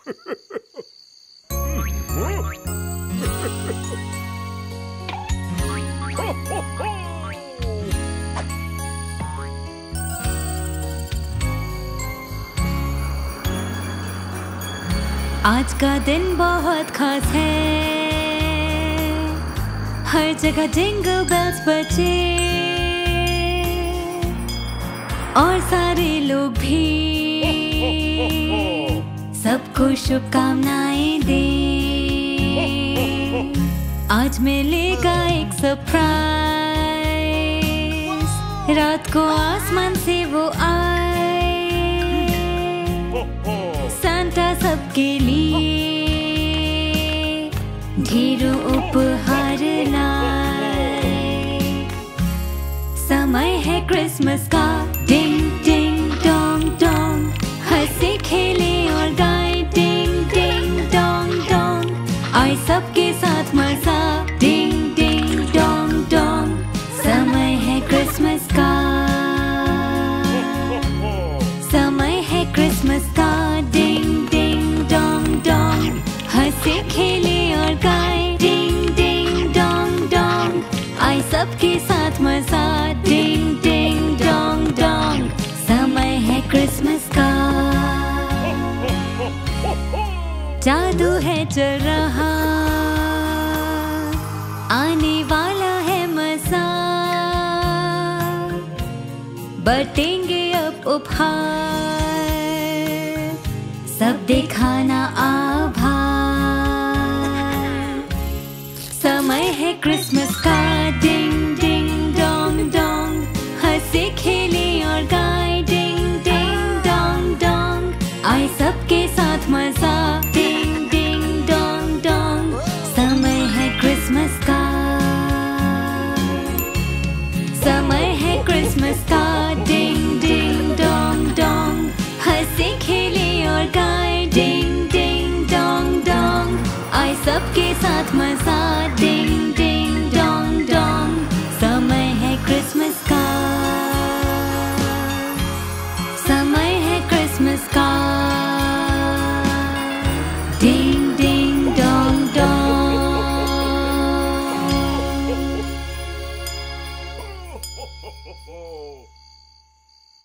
आज का दिन बहुत खास है, हर जगह जिंगल बेल्स बजे और सारे लोग भी सबको शुभकामनाएं दें। आज मिलेगा एक सरप्राइज, रात को आसमान से वो आए, सांता सबके लिए ढेरों उपहार लाए। समय है क्रिसमस का, डिंग डिंग डोंग डोंग, हंसे खेले और गाए डिंग डिंग डोंग डोंग। आए सबके साथ मजा, डिंग डिंग डोंग डोंग, समय है क्रिसमस का, समय है क्रिसमस का, डिंग डिंग डोंग डोंग, हंसे खेले और गाए डिंग डिंग डोंग डोंग। आए सबके साथ मजा, डिंग डिंग डोंग डोंग, समय है क्रिसमस का। जादू है चल रहा, आने वाला है मजा, बटेंगे अब उपहार, सब दिखाना आभार। समय है क्रिसमस का, डिंग डिंग डोंग डोंग, हंसे खेले और गाए डिंग डिंग डोंग डोंग। आए सबके साथ मजा, डिंग डिंग डोंग डोंग, समय है क्रिसमस का, समय है क्रिसमस का, डिंग डिंग डोंग डोंग, हंसे खेले और गाए डिंग डिंग डोंग डोंग। आए सबके साथ मजा, डिंग डिंग डोंग डोंग, समय है क्रिसमस का, समय है क्रिसमस का, डिंग